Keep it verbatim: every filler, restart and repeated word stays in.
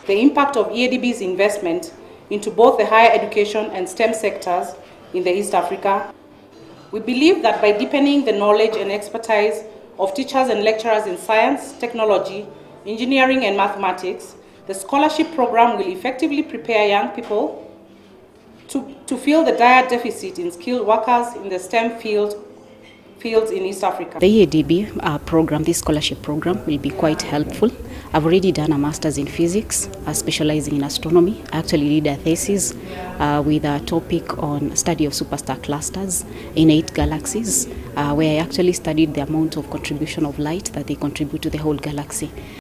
the impact of E A D B's investment into both the higher education and STEM sectors in the East Africa. We believe that by deepening the knowledge and expertise of teachers and lecturers in science, technology, engineering and mathematics, the scholarship program will effectively prepare young people to, to fill the dire deficit in skilled workers in the STEM field, fields in East Africa. The E A D B uh, program, this scholarship program, will be quite helpful. I've already done a master's in physics, uh, specializing in astronomy. I actually did a thesis uh, with a topic on study of superstar clusters in eight galaxies, uh, where I actually studied the amount of contribution of light that they contribute to the whole galaxy.